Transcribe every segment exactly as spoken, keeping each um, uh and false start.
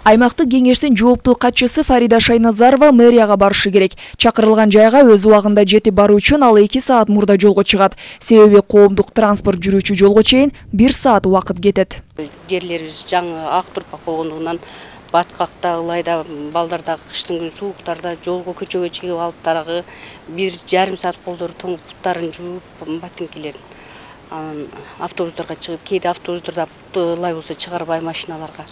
Аймактык кеңештин жооптуу катчысы Фарида Шайназарова мэрияга барышы керек. Чакырылган жайга өз убагында жетип баруу үчүн ал эки саат мурда жолго чыгат. Себеби коомдук транспорт жүрүүчү жолго чейин бир саат убакыт кетет. Жерлерибиз жаңы ак турпак болгондугунан баткакта, ылайда, балдарда, кыштын күн сууктарда жолго көчөгө чыгып алып тарагы бир жарым саат колдору тоңуп буттарын жууп, ботинкилерин анан автобустарга чыгып, кээде автобустарда ылай болсо чыгарбай машиналарга.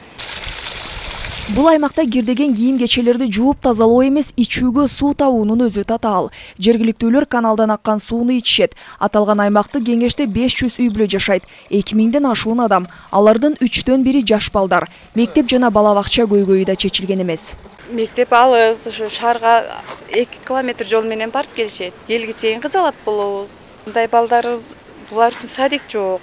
Бул аймакта кирдеген кийим кечелерди жууп тазалоо эмес, ичүүгө суу табуунун өзү татаал. Жергиликтүүлөр каналдан аккан сууну ичишет. Аталган аймактык кеңеште беш жүз үй бүлө жашайт. эки миңден ашуун адам. Алардын үчтөн бири жаш балдар. Мектеп жана бала бакча көйгөйү да чечилген эмес. Мектеп алыс, ушу шаарга эки километр жол менен барып келишет. Элге чейин кызалат болобуз. Мындай балдарыбыз, булар үчүн садик жок.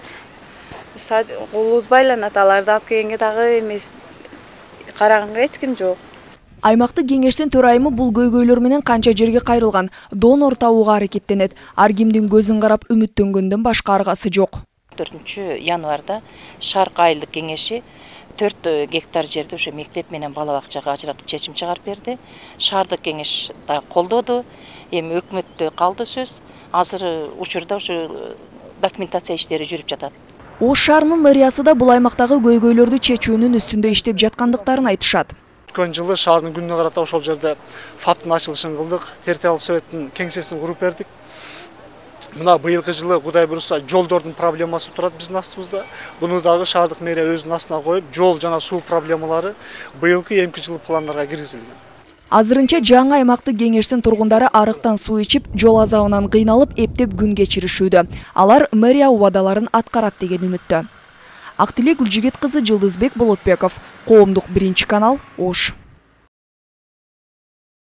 Колубуз байланат, аларды алып келгенге дагы эмес. Караганга эч ким жок. Аймактык кеңештин төрайымы бул көйгөйлөр менен канча жерге кайрылган, донор табууга аракеттенет. Ар кимдин көзүн карап үмүттөнгөндөн башка аргасы жок. төртүнчү январда Шарк айылдык кеңеши төрт гектар жерди ошо мектеп менен бала бакчага ажыратып чечим чыгарып берди. Шаардык кеңеш да колдоду. Эми өкмөттө калды сөз. Азыр учурда ошо документация иштери жүрүп жатат. Ош шаарынын мэриясы да бул аймактагы көйгөйлөрдү чечүүнүн үстүндө иштеп жаткандыктарын айтышат. Өткөн жылы шаардын күнүнө карата ошол жерде фаптын ачылышын кылдык, территориалдык советтин кеңсесин куруп бердик. Мына быйылкы жылы Кудай буюрса жолдордун проблемасы турат биздин астыбызда. Буну дагы шаардык мэрия өзүнүн астына коюп, жол жана суу проблемалары быйылкы эмки жылдык пландарга киргизилген. Азырынча жаңы аймактык кеңештин тургундары арыктан суу ичип, жол азабынан кыйналып, эптеп күн кечиришүүдө. Алар мэрия убадаларын аткарат деген үмүттө. Актилек Гүлжигит кызы, Жылдызбек Болотбеков, Коомдук биринчи канал, Ош.